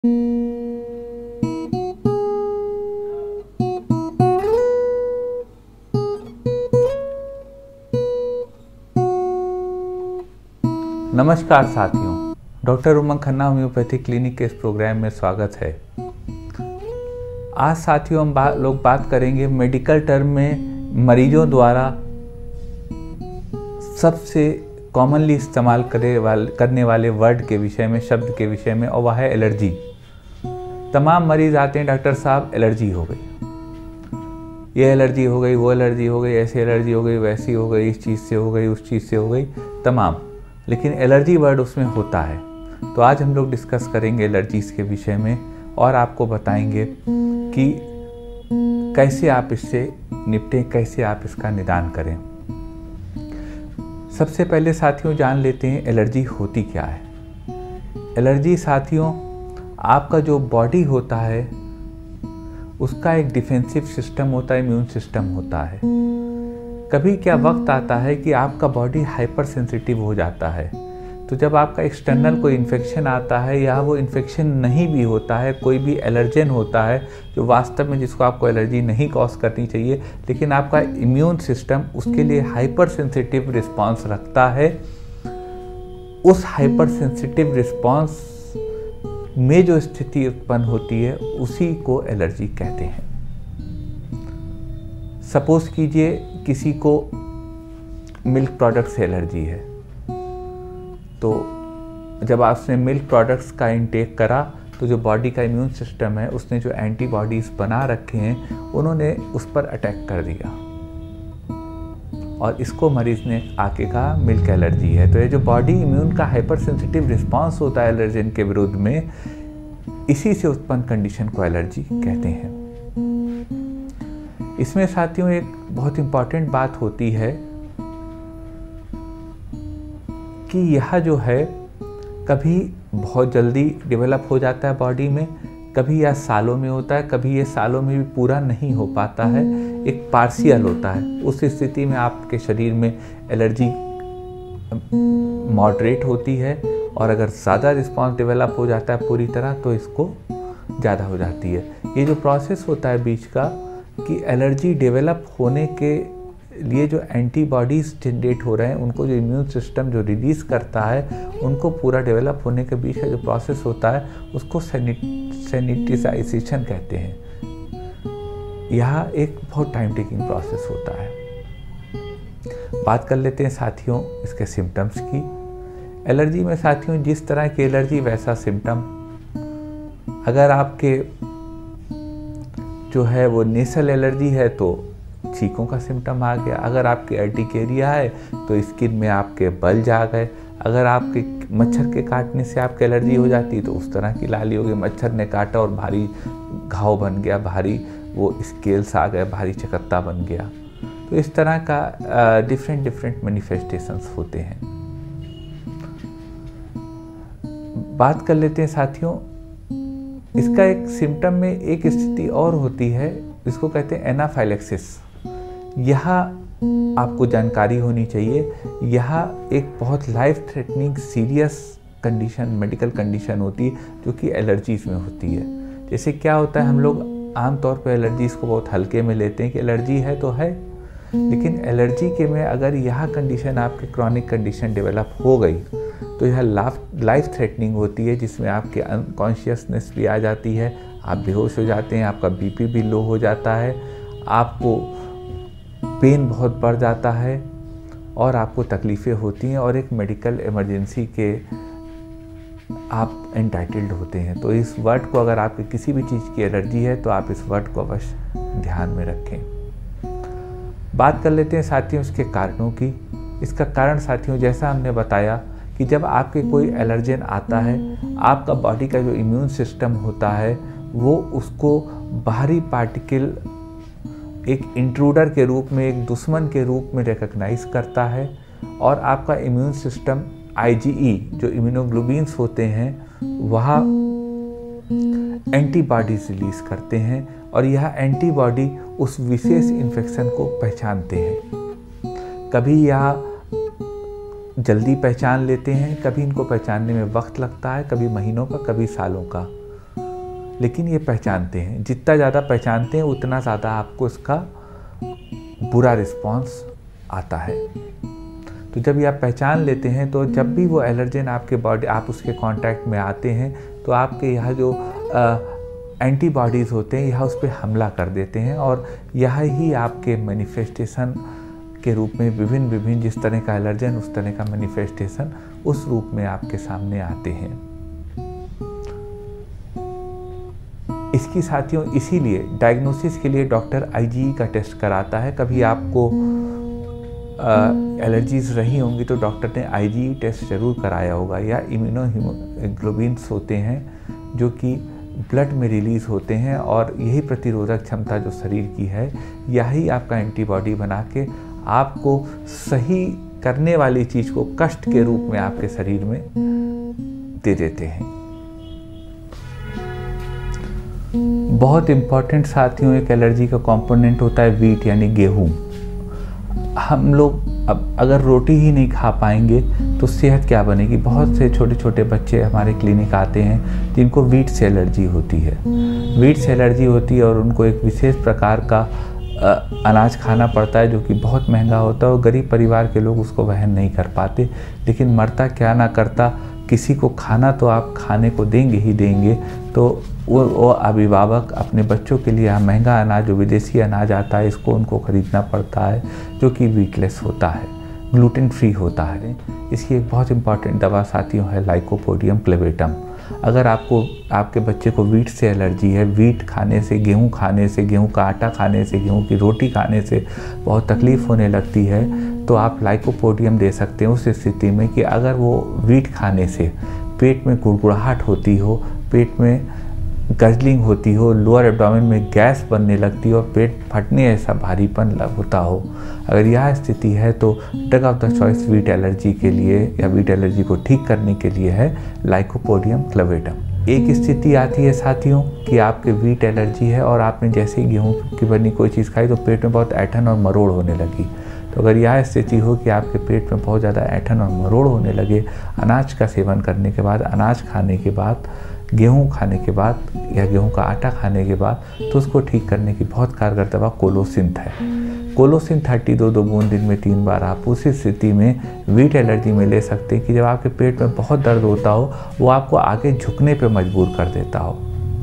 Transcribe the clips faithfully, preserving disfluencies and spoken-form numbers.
नमस्कार साथियों, doctor Umang Khanna homeopathy clinic के इस प्रोग्राम में स्वागत है। आज साथियों हम बा, लोग बात करेंगे मेडिकल टर्म में मरीजों द्वारा सबसे कॉमनली इस्तेमाल करे वाले करने वाले वर्ड के विषय में, शब्द के विषय में, और वह है एलर्जी। तमाम मरीज आते हैं, डॉक्टर साहब एलर्जी हो गई, ये एलर्जी हो गई, वो एलर्जी हो गई, ऐसी एलर्जी हो गई, वैसी हो गई, इस चीज़ से हो गई, उस चीज़ से हो गई, तमाम। लेकिन एलर्जी वर्ड उसमें होता है। तो आज हम लोग डिस्कस करेंगे एलर्जीज़ के विषय में और आपको बताएंगे कि कैसे आप इससे निपटें, कैसे आप इसका निदान करें। सबसे पहले साथियों जान लेते हैं एलर्जी होती क्या है। एलर्जी साथियों आपका जो बॉडी होता है उसका एक डिफेंसिव सिस्टम होता है, इम्यून सिस्टम होता है। कभी क्या वक्त आता है कि आपका बॉडी हाइपर सेंसिटिव हो जाता है, तो जब आपका एक्सटर्नल कोई इन्फेक्शन आता है या वो इन्फेक्शन नहीं भी होता है, कोई भी एलर्जेन होता है जो वास्तव में जिसको आपको एलर्जी नहीं कॉज करनी चाहिए, लेकिन आपका इम्यून सिस्टम उसके लिए हाइपर सेंसिटिव रिस्पॉन्स रखता है, उस हाइपर सेंसिटिव रिस्पॉन्स में जो स्थिति उत्पन्न होती है उसी को एलर्जी कहते हैं। सपोज कीजिए किसी को मिल्क प्रोडक्ट से एलर्जी है, तो जब आपने मिल्क प्रोडक्ट्स का इंटेक करा तो जो बॉडी का इम्यून सिस्टम है उसने जो एंटीबॉडीज़ बना रखे हैं उन्होंने उस पर अटैक कर दिया और इसको मरीज ने आके कहा मिल्क एलर्जी है। तो ये जो बॉडी इम्यून का हाइपर सेंसिटिव रिस्पॉन्स होता है एलर्जेन के विरुद्ध में, इसी से उत्पन्न कंडीशन को एलर्जी कहते हैं। इसमें साथियों एक बहुत इम्पॉर्टेंट बात होती है कि यह जो है कभी बहुत जल्दी डेवलप हो जाता है बॉडी में, कभी यह सालों में होता है, कभी ये सालों में भी पूरा नहीं हो पाता है, एक पार्शियल होता है। उस स्थिति में आपके शरीर में एलर्जी मॉडरेट होती है और अगर ज़्यादा रिस्पॉन्स डेवलप हो जाता है पूरी तरह तो इसको ज़्यादा हो जाती है। ये जो प्रोसेस होता है बीच का कि एलर्जी डेवलप होने के लिए जो एंटीबॉडीज़ जनरेट हो रहे हैं उनको जो इम्यून सिस्टम जो रिलीज़ करता है उनको पूरा डेवलप होने के बीच का जो प्रोसेस होता है उसको सैनिटाइजेशन कहते हैं। यह एक बहुत टाइम टेकिंग प्रोसेस होता है। बात कर लेते हैं साथियों इसके सिम्टम्स की। एलर्जी में साथियों जिस तरह की एलर्जी वैसा सिम्टम। अगर आपके जो है वो नेसल एलर्जी है तो छींकों का सिम्टम आ गया। अगर आपके अर्टिकेरिया है तो स्किन में आपके बल्ज आ गए। अगर आपके मच्छर के काटने से आपकी एलर्जी हो जाती है तो उस तरह की लाली हो गई, मच्छर ने काटा और भारी घाव बन गया, भारी वो स्केल्स आ गए, भारी चकत्ता बन गया। तो इस तरह का डिफरेंट डिफरेंट मैनिफेस्टेशंस होते हैं। बात कर लेते हैं साथियों इसका एक सिम्टम में एक स्थिति और होती है, इसको कहते हैं एनाफाइलेक्सिस। यह आपको जानकारी होनी चाहिए। यह एक बहुत life threatening serious condition, medical condition होती है जो कि एलर्जीज़ में होती है। जैसे क्या होता है, हम लोग आमतौर पर एलर्जीज़ को बहुत हल्के में लेते हैं कि एलर्जी है तो है, लेकिन एलर्जी के में अगर यह कंडीशन आपकी क्रॉनिक कंडीशन डेवलप हो गई तो यह लाइफ थ्रेटनिंग होती है, जिसमें आपके अनकॉन्शियसनेस भी आ जाती है, आप बेहोश हो जाते हैं, आपका बीपी भी लो हो जाता है, आपको पेन बहुत बढ़ जाता है और आपको तकलीफ़ें होती हैं और एक मेडिकल इमरजेंसी के आप एंटाइटल्ड होते हैं। तो इस वर्ड को, अगर आपके किसी भी चीज़ की एलर्जी है तो आप इस वर्ड को अवश्य ध्यान में रखें। बात कर लेते हैं साथियों इसके कारणों की। इसका कारण साथियों जैसा हमने बताया कि जब आपके कोई एलर्जेन आता है, आपका बॉडी का जो इम्यून सिस्टम होता है वो उसको बाहरी पार्टिकल एक इंट्रूडर के रूप में, एक दुश्मन के रूप में रिकग्नाइज करता है और आपका इम्यून सिस्टम आईजीई जो इम्यूनोग्लोबिन्स होते हैं वह एंटीबॉडीज रिलीज करते हैं और यह एंटीबॉडी उस विशेष इन्फेक्शन को पहचानते हैं। कभी यह जल्दी पहचान लेते हैं, कभी इनको पहचानने में वक्त लगता है, कभी महीनों का, कभी सालों का। लेकिन ये पहचानते हैं। जितना ज़्यादा पहचानते हैं उतना ज़्यादा आपको इसका बुरा रिस्पॉन्स आता है। तो जब ये आप पहचान लेते हैं तो जब भी वो एलर्जेन आपके बॉडी आप उसके कांटेक्ट में आते हैं तो आपके यहाँ जो एंटीबॉडीज़ होते हैं यह उस पर हमला कर देते हैं और यह ही आपके मैनिफेस्टेशन के रूप में विभिन्न विभिन्न जिस तरह का एलर्जन उस तरह का मैनिफेस्टेशन उस रूप में आपके सामने आते हैं। इसकी साथियों इसीलिए डायग्नोसिस के लिए डॉक्टर आईजीई का टेस्ट कराता है। कभी आपको एलर्जीज रही होंगी तो डॉक्टर ने आईजीई टेस्ट जरूर कराया होगा, या इम्यूनो हीमोग्लोबिन्स होते हैं जो कि ब्लड में रिलीज़ होते हैं और यही प्रतिरोधक क्षमता जो शरीर की है यही आपका एंटीबॉडी बना के आपको सही करने वाली चीज़ को कष्ट के रूप में आपके शरीर में दे देते हैं। बहुत इम्पॉर्टेंट साथियों एक एलर्जी का कंपोनेंट होता है वीट यानी गेहूं। हम लोग अब अगर रोटी ही नहीं खा पाएंगे तो सेहत क्या बनेगी। बहुत से छोटे छोटे बच्चे हमारे क्लिनिक आते हैं जिनको वीट से एलर्जी होती है। वीट से एलर्जी होती है और उनको एक विशेष प्रकार का अनाज खाना पड़ता है जो कि बहुत महंगा होता है और गरीब परिवार के लोग उसको वहन नहीं कर पाते। लेकिन मरता क्या ना करता, किसी को खाना तो आप खाने को देंगे ही देंगे। तो वो, वो अभिभावक अपने बच्चों के लिए महंगा अनाज जो विदेशी अनाज आता है इसको उनको खरीदना पड़ता है जो कि वीटलेस होता है, ग्लूटेन फ्री होता है। इसकी एक बहुत इंपॉर्टेंट दवा साथियों है लाइकोपोडियम क्लेवेटम। अगर आपको आपके बच्चे को वीट से एलर्जी है, वीट खाने से, गेहूं खाने से, गेहूं का आटा खाने से, गेहूं की रोटी खाने से बहुत तकलीफ़ होने लगती है तो आप लाइकोपोडियम दे सकते हैं उस स्थिति में कि अगर वो वीट खाने से पेट में गुड़गुड़ाहट होती हो, पेट में गजलिंग होती हो, लोअर एब्डोमेन में गैस बनने लगती हो और पेट फटने ऐसा भारीपन होता हो, अगर यह स्थिति है तो drug of the choice wheat allergy के लिए या वीट एलर्जी को ठीक करने के लिए है लाइकोपोडियम क्लेवेटम। एक स्थिति आती है साथियों कि आपके वीट एलर्जी है और आपने जैसे ही गेहूँ की बनी कोई चीज़ खाई तो पेट में बहुत ऐंठन और मरोड़ होने लगी। तो अगर यह स्थिति हो कि आपके पेट में बहुत ज़्यादा ऐंठन और मरोड़ होने लगे अनाज का सेवन करने के बाद, अनाज खाने के बाद, गेहूं खाने के बाद या गेहूं का आटा खाने के बाद, तो उसको ठीक करने की बहुत कारगर दवा कोलोसिंथ है। कोलोसिंथ थर्टी दो दो बूंद दिन में तीन बार आप उस स्थिति में वीट एलर्जी में ले सकते हैं कि जब आपके पेट में बहुत दर्द होता हो वो आपको आगे झुकने पे मजबूर कर देता हो,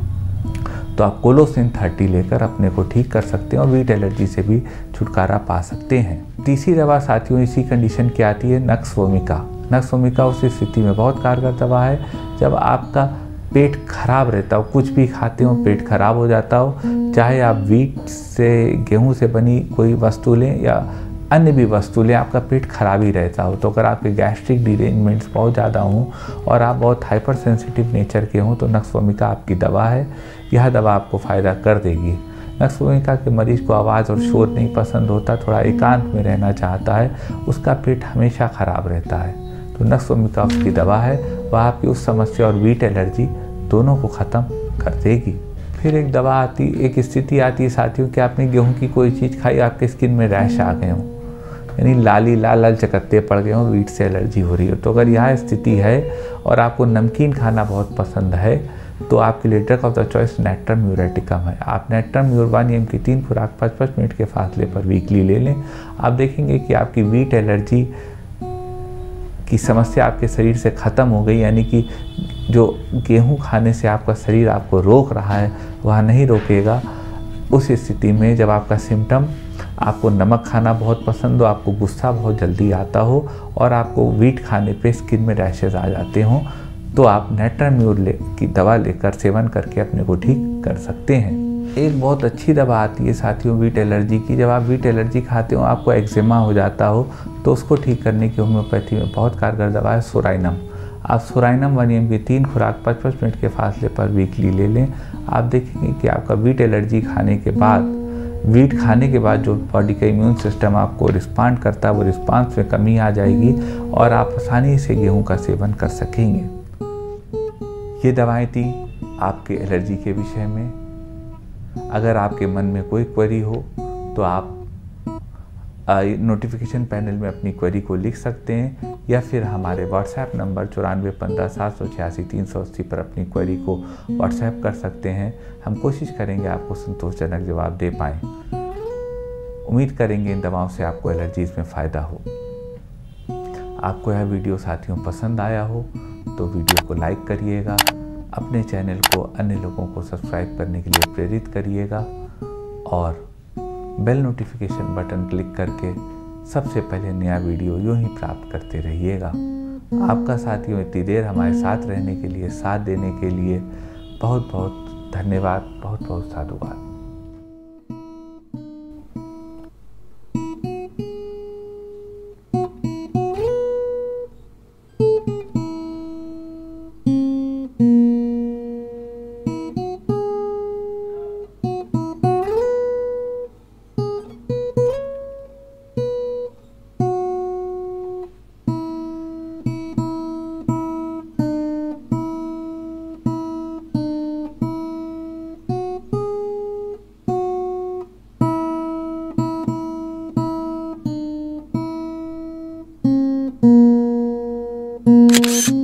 तो आप कोलोसिंथ थर्टी लेकर अपने को ठीक कर सकते हैं और वीट एलर्जी से भी छुटकारा पा सकते हैं। तीसरी दवा साथियों इसी कंडीशन की आती है नक्स वोमिका। नक्स वोमिका उस स्थिति में बहुत कारगर दवा है जब आपका पेट खराब रहता हो, कुछ भी खाते हो पेट खराब हो जाता हो, चाहे आप वीट से, गेहूं से बनी कोई वस्तु लें या अन्य भी वस्तु लें, आपका पेट खराब ही रहता हो। तो अगर आपके गैस्ट्रिक डिरेंजमेंट्स बहुत ज़्यादा हों और आप बहुत हाइपर सेंसिटिव नेचर के हों तो नक्स वोमिका आपकी दवा है। यह दवा आपको फ़ायदा कर देगी। नक्स वोमिका के मरीज़ को आवाज़ और शोर नहीं पसंद होता, थोड़ा एकांत में रहना चाहता है, उसका पेट हमेशा ख़राब रहता है, तो नक्स वोमिका उसकी दवा है। वह आपकी उस समस्या और वीट एलर्जी दोनों को ख़त्म कर देगी। फिर एक दवा आती, एक स्थिति आती है साथियों कि आपने गेहूं की कोई चीज़ खाई, आपके स्किन में रैश आ गए हों, यानी लाली लाल लाल चकत्ते पड़ गए हों, वीट से एलर्जी हो रही हो। तो अगर यह स्थिति है और आपको नमकीन खाना बहुत पसंद है तो आपके लिए drug of the choice natrum muriaticum है। आप नेट्रम म्यूरबानियम की तीन खुराक पाँच पाँच मिनट के फासले पर वीकली ले लें। आप देखेंगे कि आपकी वीट एलर्जी की समस्या आपके शरीर से ख़त्म हो गई, यानी कि जो गेहूं खाने से आपका शरीर आपको रोक रहा है वह नहीं रोकेगा। उस स्थिति में जब आपका सिम्टम, आपको नमक खाना बहुत पसंद हो, आपको गुस्सा बहुत जल्दी आता हो और आपको वीट खाने पे स्किन में रैशेज आ जाते हों, तो आप नेट्राम्यूर ले की दवा लेकर सेवन करके अपने को ठीक कर सकते हैं। एक बहुत अच्छी दवा आती है साथियों वीट एलर्जी की। जब आप वीट एलर्जी खाते हो, आपको एक्जिमा हो जाता हो, तो उसको ठीक करने की होम्योपैथी में बहुत कारगर दवा है सोराइनम। आप सोराइनम वन एम की तीन खुराक पाँच पाँच मिनट के फासले पर वीकली ले लें। आप देखेंगे कि आपका वीट एलर्जी खाने के बाद, वीट खाने के बाद जो बॉडी का इम्यून सिस्टम आपको रिस्पॉन्ड करता है वो रिस्पॉन्स में कमी आ जाएगी और आप आसानी से गेहूं का सेवन कर सकेंगे। ये दवाएं थी आपके एलर्जी के विषय में। अगर आपके मन में कोई क्वेरी हो तो आप नोटिफिकेशन पैनल में अपनी क्वेरी को लिख सकते हैं, या फिर हमारे व्हाट्सएप नंबर चौरानवे पंद्रह सात सौ छियासी तीन सौ अस्सी पर अपनी क्वेरी को व्हाट्सएप कर सकते हैं। हम कोशिश करेंगे आपको संतोषजनक जवाब दे पाएँ। उम्मीद करेंगे इन दवाओं से आपको एलर्जीज़ में फ़ायदा हो। आपको यह वीडियो साथियों पसंद आया हो तो वीडियो को लाइक करिएगा, अपने चैनल को अन्य लोगों को सब्सक्राइब करने के लिए प्रेरित करिएगा और बेल नोटिफिकेशन बटन क्लिक करके सबसे पहले नया वीडियो यूं ही प्राप्त करते रहिएगा। आपका साथियों इतनी देर हमारे साथ रहने के लिए, साथ देने के लिए बहुत बहुत धन्यवाद, बहुत बहुत साधुवाद। Thank you.